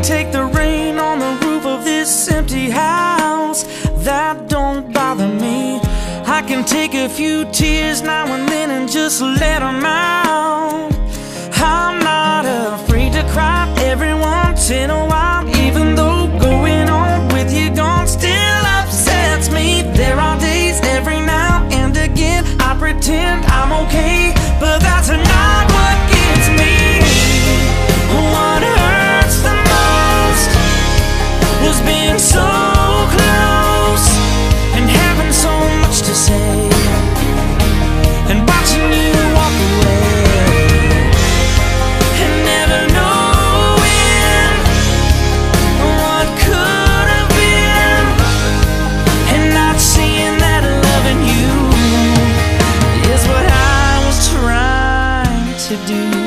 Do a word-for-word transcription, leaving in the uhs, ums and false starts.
take the rain on the roof of this empty house. That don't bother me. I can take a few tears now and then and just let them out. I'm not afraid to cry every once in a while, even though going on with you gone still upsets me. There are days every now and again I pretend I'm okay, but that's not what gets me. What hurts the most was being so close and having so much to say, and watching you walk away, and never knowing what could have been, and not seeing that loving you is what I was trying to do.